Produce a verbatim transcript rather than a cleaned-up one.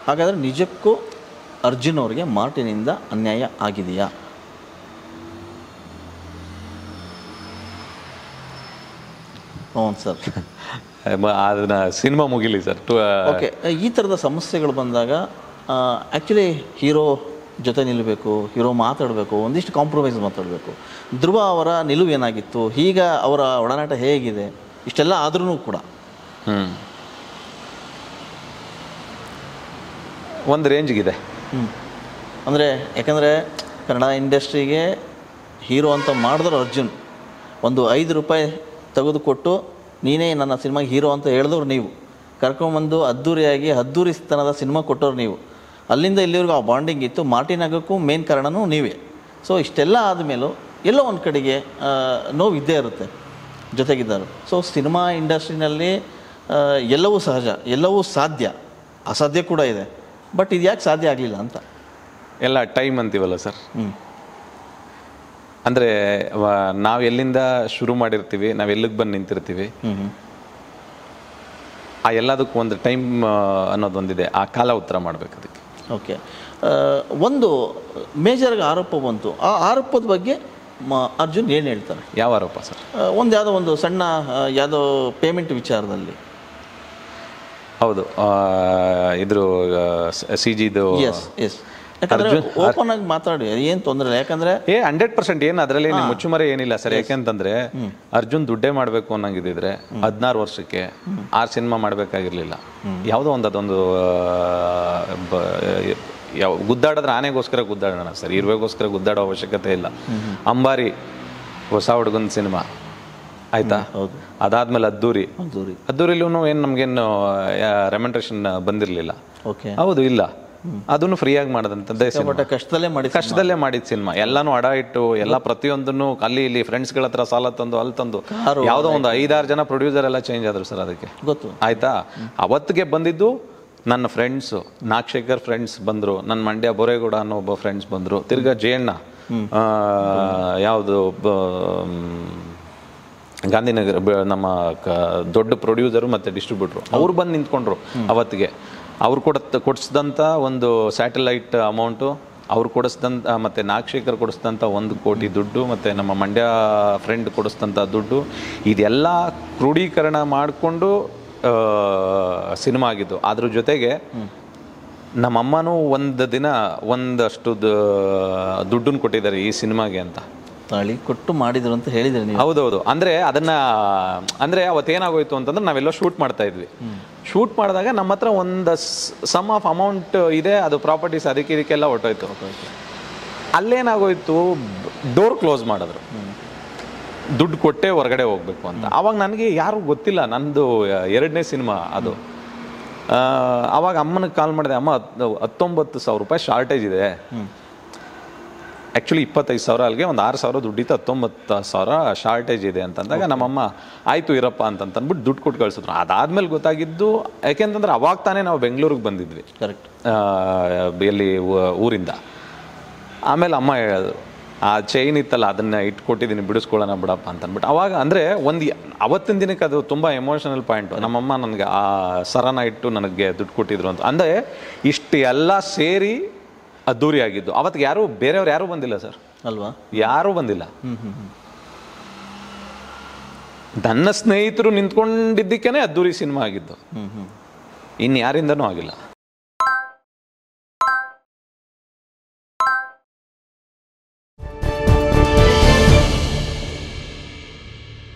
ಹಾಗಾದರೆ ನಿಜಕ್ಕೂ ಅರ್ಜುನ್ ಅವರಿಗೆ ಮಾರ್ಟಿನಿಂದ ಅನ್ಯಾಯ ಆಗಿದೆಯಾ? ಹ್ಞೂ ಸರ್. ಅದನ್ನ ಸಿನಿಮಾ ಮುಗಿಲಿ ಸರ್. ಓಕೆ, ಈ ಥರದ ಸಮಸ್ಯೆಗಳು ಬಂದಾಗ ಆ್ಯಕ್ಚುಲಿ ಹೀರೋ ಜೊತೆ ನಿಲ್ಲಬೇಕು, ಹೀರೋ ಮಾತಾಡಬೇಕು, ಒಂದಿಷ್ಟು ಕಾಂಪ್ರಮೈಸ್ ಮಾತಾಡಬೇಕು. ಧ್ರುವ ಅವರ ನಿಲುವು ಏನಾಗಿತ್ತು, ಈಗ ಅವರ ಒಡನಾಟ ಹೇಗಿದೆ, ಇಷ್ಟೆಲ್ಲ ಆದ್ರೂ ಕೂಡ ಹ್ಞೂ ಒಂದು ರೇಂಜ್ಗಿದೆ. ಹ್ಞೂ ಅಂದರೆ ಯಾಕಂದರೆ ಕನ್ನಡ ಇಂಡಸ್ಟ್ರಿಗೆ ಹೀರೋ ಅಂತ ಮಾಡಿದ್ರು ಅರ್ಜುನ್. ಒಂದು ಐದು ರೂಪಾಯಿ ತೆಗೆದುಕೊಟ್ಟು ನೀನೇ ನನ್ನ ಸಿನಿಮಾಗೆ ಹೀರೋ ಅಂತ ಹೇಳಿದವ್ರು ನೀವು, ಕರ್ಕೊಂಬಂದು ಅದ್ದೂರಿಯಾಗಿ ಅದ್ದೂರಿಸ್ತನದ ಸಿನಿಮಾ ಕೊಟ್ಟವ್ರು ನೀವು. ಅಲ್ಲಿಂದ ಇಲ್ಲಿವರೆಗೂ ಆ ಬಾಂಡಿಂಗ್ ಇತ್ತು. ಮಾರ್ಟಿನ್ ಆಗೋಕ್ಕೂ ಮೇನ್ ಕಾರಣವೂ ನೀವೇ. ಸೊ ಇಷ್ಟೆಲ್ಲ ಆದಮೇಲೂ ಎಲ್ಲೋ ಒಂದು ಕಡೆಗೆ ನೋವು ಇದ್ದೇ ಇರುತ್ತೆ ಜೊತೆಗಿದ್ದರು. ಸೊ ಸಿನಿಮಾ ಇಂಡಸ್ಟ್ರಿನಲ್ಲಿ ಎಲ್ಲವೂ ಸಹಜ, ಎಲ್ಲವೂ ಸಾಧ್ಯ, ಅಸಾಧ್ಯ ಕೂಡ ಇದೆ. ಬಟ್ ಇದು ಯಾಕೆ ಸಾಧ್ಯ ಆಗಲಿಲ್ಲ ಅಂತ? ಎಲ್ಲ ಟೈಮ್ ಅಂತೀವಲ್ಲ ಸರ್. ಹ್ಞೂ ಅಂದರೆ ನಾವು ಎಲ್ಲಿಂದ ಶುರು ಮಾಡಿರ್ತೀವಿ, ನಾವು ಎಲ್ಲಿಗೆ ಬಂದು ನಿಂತಿರ್ತೀವಿ, ಹ್ಞೂ ಆ ಎಲ್ಲದಕ್ಕೂ ಒಂದು ಟೈಮ್ ಅನ್ನೋದೊಂದಿದೆ. ಆ ಕಾಲ ಉತ್ತರ ಮಾಡಬೇಕು ಅದಕ್ಕೆ. ಓಕೆ, ಒಂದು ಮೇಜರ್ಗೆ ಆರೋಪ ಬಂತು. ಆ ಆರೋಪದ ಬಗ್ಗೆ ಮ ಅರ್ಜುನ್ ಏನು ಹೇಳ್ತಾರೆ? ಯಾವ ಆರೋಪ ಸರ್? ಒಂದು ಯಾವುದೋ ಒಂದು ಸಣ್ಣ ಯಾವುದೋ ಪೇಮೆಂಟ್ ವಿಚಾರದಲ್ಲಿ. ಹೌದು, ಇದ್ರ ಸಿ ಜಿದು. ಎಸ್ ಎಸ್ ಯಾಕಂದರೆ ಓಪನ್ ಆಗಿ ಮಾತಾಡಿ, ಏನು ತೊಂದರೆ ಇಲ್ಲ. ಯಾಕಂದರೆ ಏ ಹಂಡ್ರೆಡ್ ಪರ್ಸೆಂಟ್ ಏನು ಅದರಲ್ಲಿ ಮುಚ್ಚುಮರೆ ಏನಿಲ್ಲ ಸರ್. ಯಾಕೆಂತಂದ್ರೆ ಅರ್ಜುನ್ ದುಡ್ಡೇ ಮಾಡಬೇಕು ಅನ್ನಂಗಿದ್ರೆ ಹದಿನಾರು ವರ್ಷಕ್ಕೆ ಆರು ಸಿನಿಮಾ ಮಾಡಬೇಕಾಗಿರ್ಲಿಲ್ಲ. ಯಾವುದೋ ಒಂದು ಅದೊಂದು ಯಾವ ಗುದ್ದಾಡಿದ್ರೆ ಆನೆಗೋಸ್ಕರ ಗುದ್ದಾಡೋಣ ಸರ್, ಇರುವೆಗೋಸ್ಕರ ಗುದ್ದಾಡೋ ಅವಶ್ಯಕತೆ ಇಲ್ಲ. ಅಂಬಾರಿ ಹೊಸ ಹುಡುಗನ ಸಿನಿಮಾ ಆಯ್ತಾ, ಹೌದು. ಅದಾದ್ಮೇಲೆ ಅದ್ದೂರಿ ಅದ್ದೂರಿ ಅದ್ದೂರಿಲೂ ಏನು ನಮ್ಗೇನು ರೆಮ್ಯುನರೇಷನ್ ಬಂದಿರಲಿಲ್ಲ. ಓಕೆ, ಹೌದು, ಇಲ್ಲ, ಅದನ್ನು ಫ್ರೀಯಾಗಿ ಮಾಡೋದಂತದ್ದೇ ಕಷ್ಟದಲ್ಲೇ ಮಾಡಿ ಕಷ್ಟದಲ್ಲೇ ಮಾಡಿದ ಸಿನಿಮಾ. ಎಲ್ಲಾನು ಅಡ ಇಟ್ಟು ಎಲ್ಲ ಪ್ರತಿಯೊಂದನ್ನು ಅಲ್ಲಿ ಇಲ್ಲಿ ಫ್ರೆಂಡ್ಸ್ಗಳ ಹತ್ರ ಸಾಲ ತಂದು ಅಲ್ಲಿ ತಂದು ಯಾವುದೋ ಒಂದು ಐದಾರು ಜನ ಪ್ರೊಡ್ಯೂಸರ್ ಎಲ್ಲ ಚೇಂಜ್ ಆದ್ರು ಸರ್. ಅದಕ್ಕೆ ಗೊತ್ತು ಆಯ್ತಾ. ಅವತ್ತಿಗೆ ಬಂದಿದ್ದು ನನ್ನ ಫ್ರೆಂಡ್ಸು, ನಾಗಶೇಖರ್ ಫ್ರೆಂಡ್ಸ್ ಬಂದರು, ನನ್ನ ಮಂಡ್ಯ ಬೋರೇಗೌಡ ಅನ್ನೋ ಒಬ್ಬ ಫ್ರೆಂಡ್ಸ್ ಬಂದರು, ತಿರ್ಗಾ ಜಯಣ್ಣ, ಯಾವುದು ಗಾಂಧಿನಗರ ನಮ್ಮ ದೊಡ್ಡ ಪ್ರೊಡ್ಯೂಸರು ಮತ್ತು ಡಿಸ್ಟ್ರಿಬ್ಯೂಟ್ರು, ಅವ್ರು ಬಂದು ನಿಂತ್ಕೊಂಡ್ರು. ಅವತ್ತಿಗೆ ಅವ್ರು ಕೊಡ ಕೊಡಿಸಿದಂಥ ಒಂದು ಸ್ಯಾಟಲೈಟ್ ಅಮೌಂಟು, ಅವ್ರು ಕೊಡಿಸ್ದಂಥ ಮತ್ತು ನಾಗಶೇಖರ್ ಕೊಡಿಸಿದಂಥ ಒಂದು ಕೋಟಿ ದುಡ್ಡು ಮತ್ತು ನಮ್ಮ ಮಂಡ್ಯ ಫ್ರೆಂಡ್ ಕೊಡಿಸಿದಂಥ ದುಡ್ಡು, ಇದೆಲ್ಲ ಕ್ರೋಢೀಕರಣ ಮಾಡಿಕೊಂಡು ಸಿನಿಮಾ ಆಗಿದ್ದು. ಅದ್ರ ಜೊತೆಗೆ ನಮ್ಮಮ್ಮನೂ ಒಂದು ದಿನ ಒಂದಷ್ಟು ದುಡ್ಡನ್ನು ಕೊಟ್ಟಿದ್ದಾರೆ ಈ ಸಿನಿಮಾಗೆ ಅಂತ. ತಾಳಿ ಕೊಟ್ಟು ಮಾಡಿದ್ರು ಅಂತ ಹೇಳಿದ್ರೆ ನೀವು? ಹೌದೌದು. ಅಂದರೆ ಅದನ್ನು ಅಂದರೆ ಅವತ್ತೇನಾಗೋಯ್ತು ಅಂತಂದ್ರೆ ನಾವೆಲ್ಲ ಶೂಟ್ ಮಾಡ್ತಾ ಇದ್ವಿ. ಶೂಟ್ ಮಾಡಿದಾಗ ನಮ್ಮ ಹತ್ರ ಒಂದು ಸಮ್ ಆಫ್ ಅಮೌಂಟ್ ಇದೆ, ಅದು ಪ್ರಾಪರ್ಟೀಸ್ ಅದಕ್ಕೆ ಇದಕ್ಕೆಲ್ಲ ಹೊಟ್ಟೋಯ್ತು. ಅಲ್ಲೇನಾಗೋಯ್ತು, ಡೋರ್ ಕ್ಲೋಸ್ ಮಾಡಿದ್ರು, ದುಡ್ಡು ಕೊಟ್ಟೆ ಹೊರಗಡೆ ಹೋಗ್ಬೇಕು ಅಂತ. ಆವಾಗ ನನಗೆ ಯಾರು ಗೊತ್ತಿಲ್ಲ, ನಂದು ಎರಡನೇ ಸಿನಿಮಾ ಅದು. ಆವಾಗ ಅಮ್ಮನಿಗೆ ಕಾಲ್ ಮಾಡಿದೆ, ಅಮ್ಮ ಹತ್ತೊಂಬತ್ತು ಸಾವಿರ ರೂಪಾಯಿ ಶಾರ್ಟೇಜ್ ಇದೆ, ಆ್ಯಕ್ಚುಲಿ ಇಪ್ಪತ್ತೈದು ಸಾವಿರ ಅಲ್ಲಿಗೆ ಒಂದು ಆರು ಸಾವಿರ ದುಡ್ಡಿತ್ತು, ಹತ್ತೊಂಬತ್ತು ಸಾವಿರ ಶಾರ್ಟೇಜ್ ಇದೆ ಅಂತಂದಾಗ ನಮ್ಮಮ್ಮ ಆಯಿತು ಇರಪ್ಪ ಅಂತಂತಂದ್ಬಿಟ್ಟು ದುಡ್ಡು ಕೊಟ್ಟು ಕಳಿಸಿದ್ರು. ಅದಾದಮೇಲೆ ಗೊತ್ತಾಗಿದ್ದು, ಯಾಕೆಂತಂದ್ರೆ ಅವಾಗ ತಾನೇ ನಾವು ಬೆಂಗಳೂರಿಗೆ ಬಂದಿದ್ವಿ, ಕರೆಕ್ಟ್, ಎಲ್ಲಿ ಊರಿಂದ. ಆಮೇಲೆ ಅಮ್ಮ ಹೇಳಿದ್ರು, ಆ ಚೈನ್ ಇತ್ತಲ್ಲ ಅದನ್ನು ಇಟ್ಕೊಟ್ಟಿದ್ದೀನಿ ಬಿಡಿಸ್ಕೊಳ್ಳೋಣ ಬಿಡಪ್ಪ ಅಂತಂದ್ಬಿಟ್ಟು. ಅವಾಗ ಅಂದರೆ ಒಂದು ಅವತ್ತಿನ ದಿನಕ್ಕೆ ಅದು ತುಂಬ ಎಮೋಷನಲ್ ಪಾಯಿಂಟು. ನಮ್ಮಮ್ಮ ನನಗೆ ಆ ಸರನ ಇಟ್ಟು ನನಗೆ ದುಡ್ಡು ಕೊಟ್ಟಿದ್ರು ಅಂತ. ಅಂದರೆ ಇಷ್ಟು ಎಲ್ಲ ಸೇರಿ ಅದ್ದೂರಿ ಆಗಿದ್ದು. ಅವತ್ತಿಗೆ ಯಾರು ಬೇರೆಯವ್ರು ಯಾರೂ ಬಂದಿಲ್ಲ ಸರ್, ಅಲ್ವಾ? ಯಾರೂ ಬಂದಿಲ್ಲ. ನನ್ನ ಸ್ನೇಹಿತರು ನಿಂತ್ಕೊಂಡಿದ್ದಕ್ಕೇ ಅದ್ದೂರಿ ಸಿನಿಮಾ ಆಗಿದ್ದು, ಇನ್ನು ಯಾರಿಂದನೂ ಆಗಿಲ್ಲ.